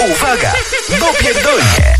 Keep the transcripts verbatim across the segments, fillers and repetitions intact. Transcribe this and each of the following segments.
Uwaga, bo pierdolnie.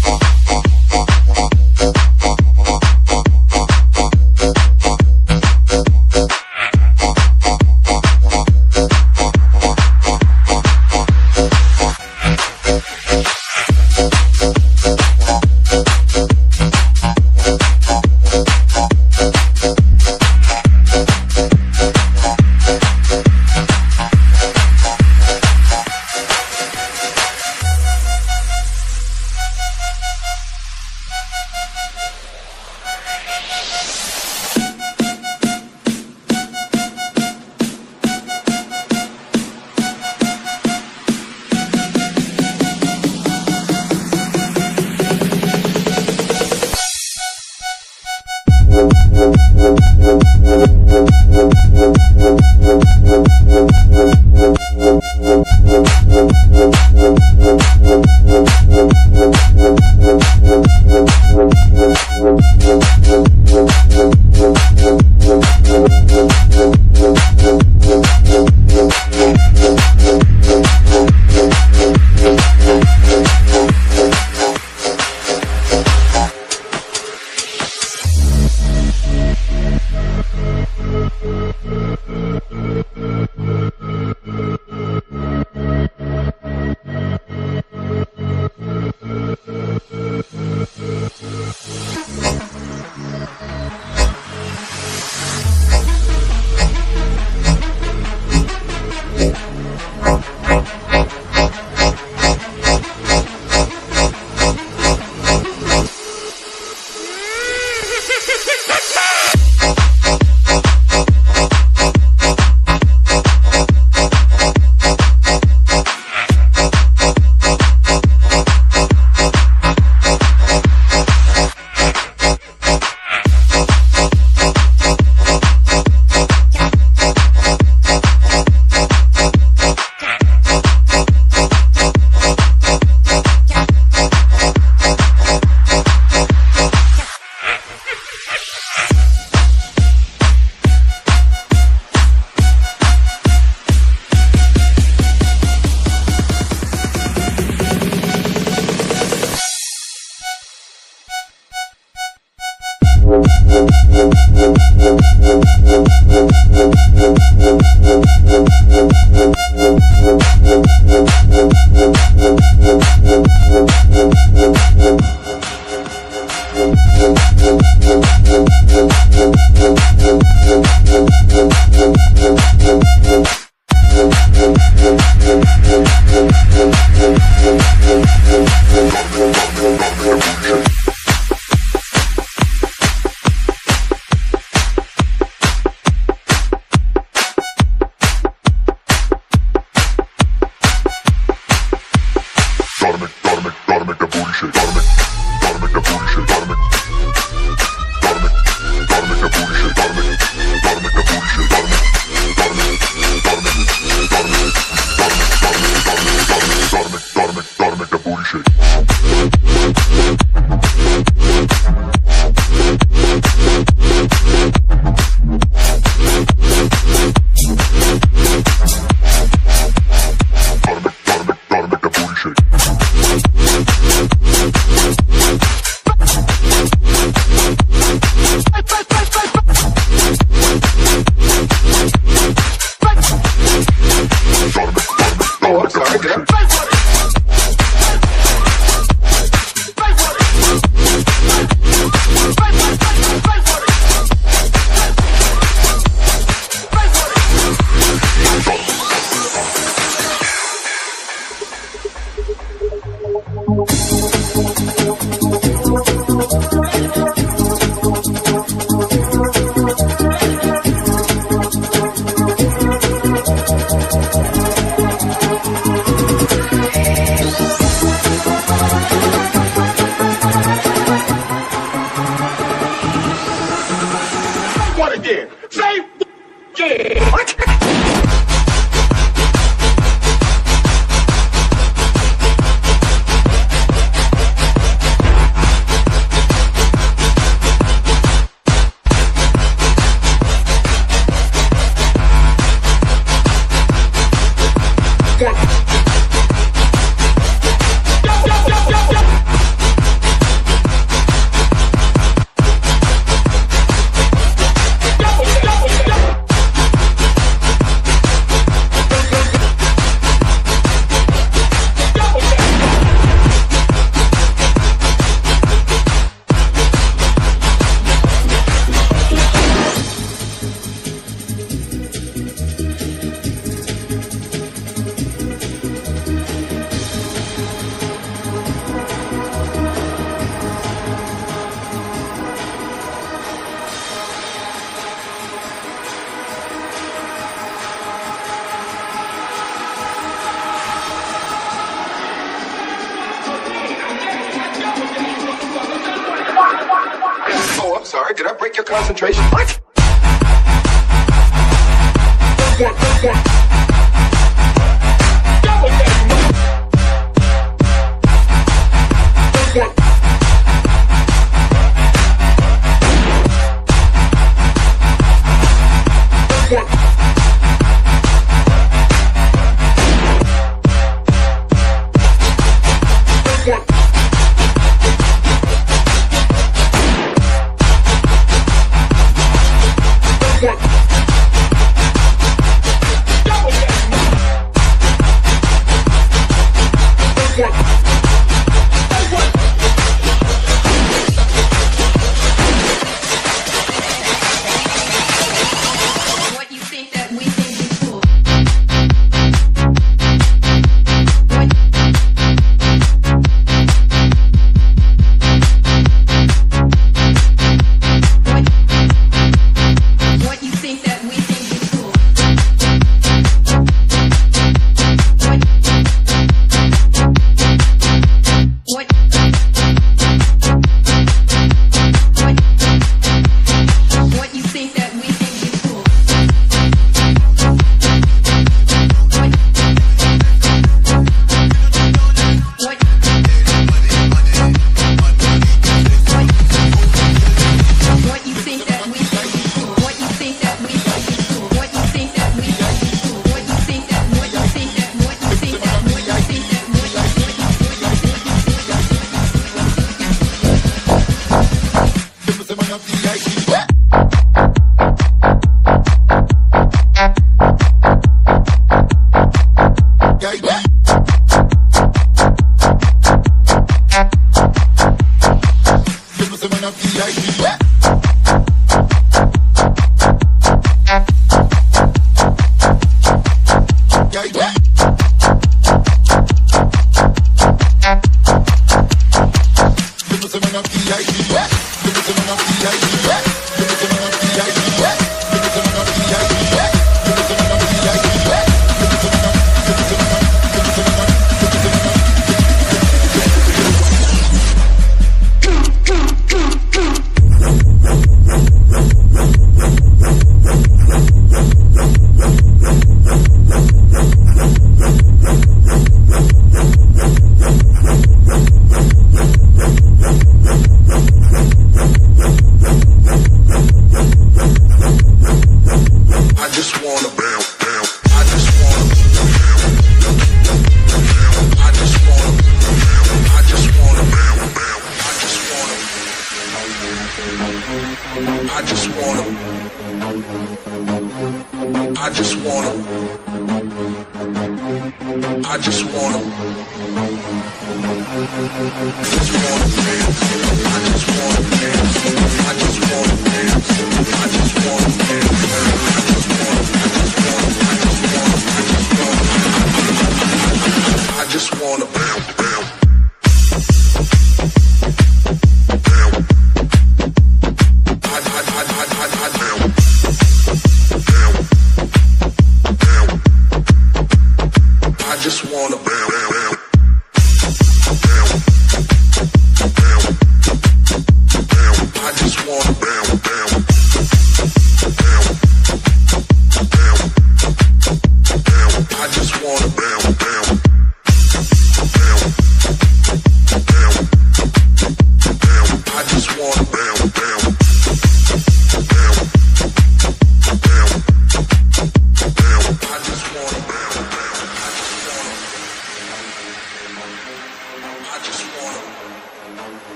word, did I break your concentration? What?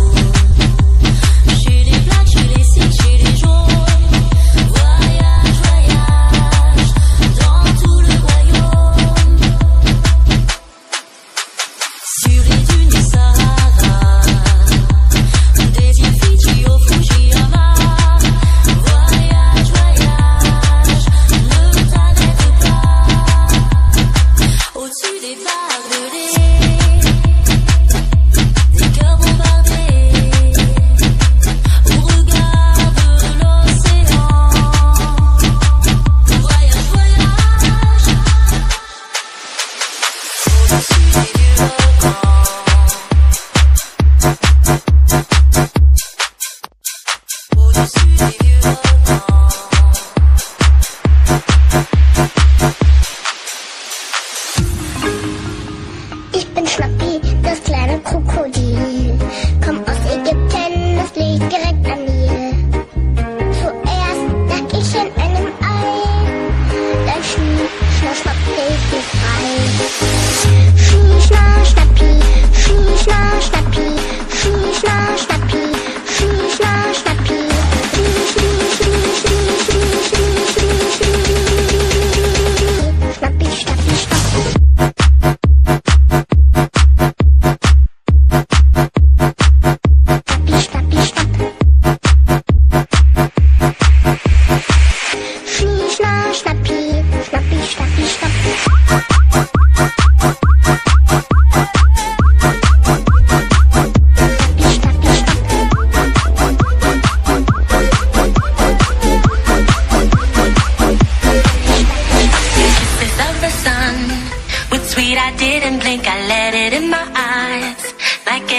Chez les blacks, chez les sikhs, chez les jaunes, voyage, voyage.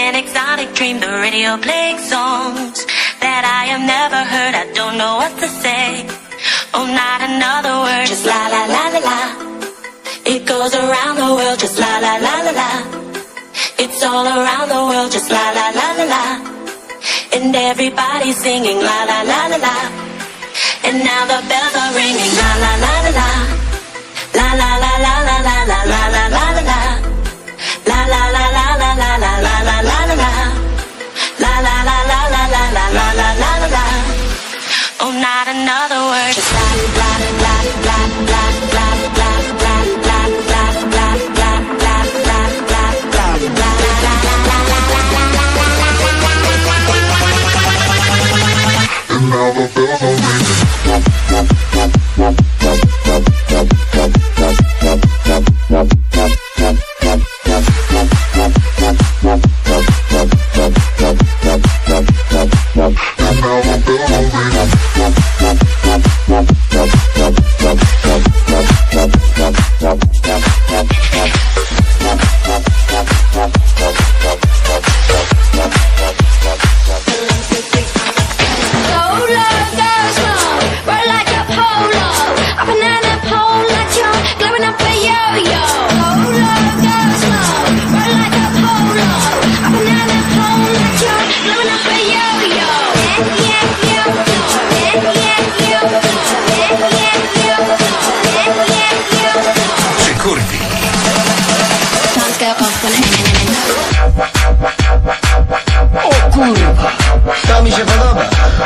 an exotic dream, the radio playing songs that I have never heard. I don't know what to say. Oh, not another word. Just la la la la la. It goes around the world. Just la la la la la. It's all around the world. Just la la la la la. And everybody's singing la la la la la. And now the bells are ringing la la la la la. La la la la la la la la la la la la. La la la la la la la la la la la la. La la la la la la la la la la la la. Oh, not another word. Just la la la la la la la la la la la la la la la la. And now the bells are ringing. O kurwa, to mi się podoba.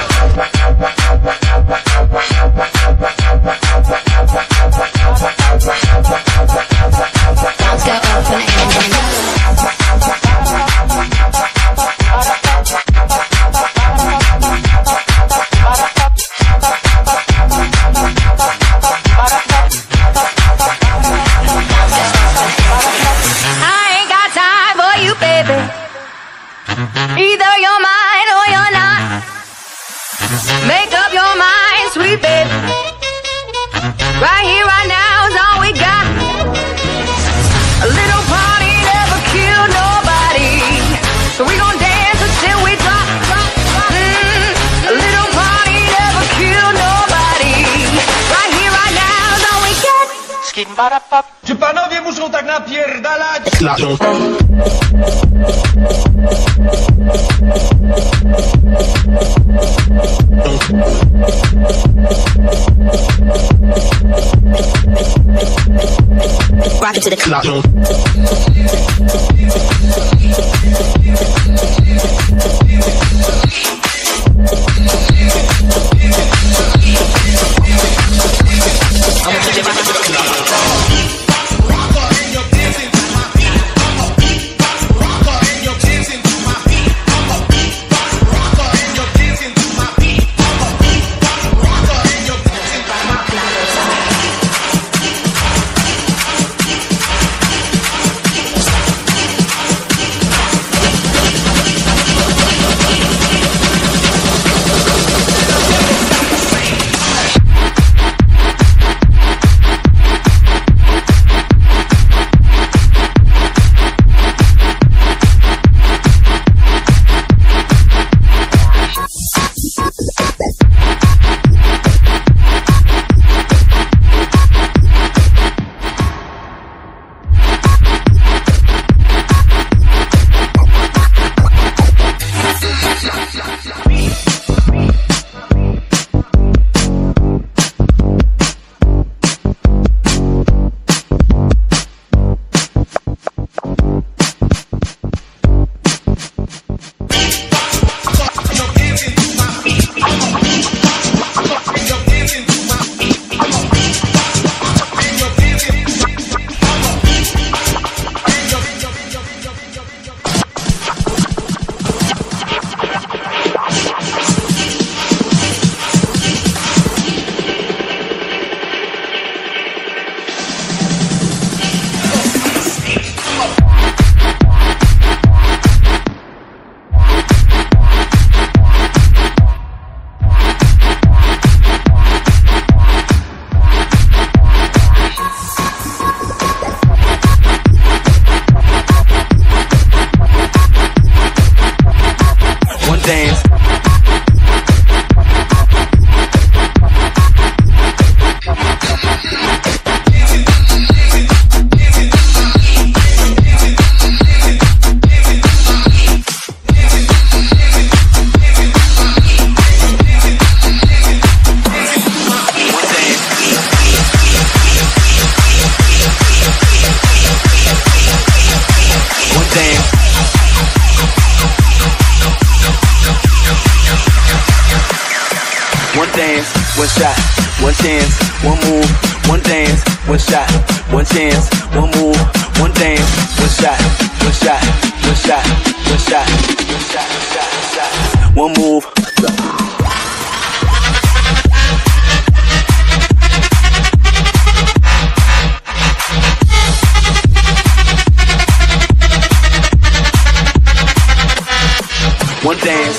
Either you're mine or you're not. Make up your mind, sweet baby. Right here, right now is all we got. A little party never killed nobody, so we gon' dance until we drop, drop, drop. Mm, a little party never killed nobody. Right here, right now is all we got. Czy panowie muszą tak napierdalać? Rock it to the clock. one chance, one move, one dance, one shot, one chance, one move, one dance, one shot, one shot, one shot, one shot, one shot, shot, shot, one move. One dance.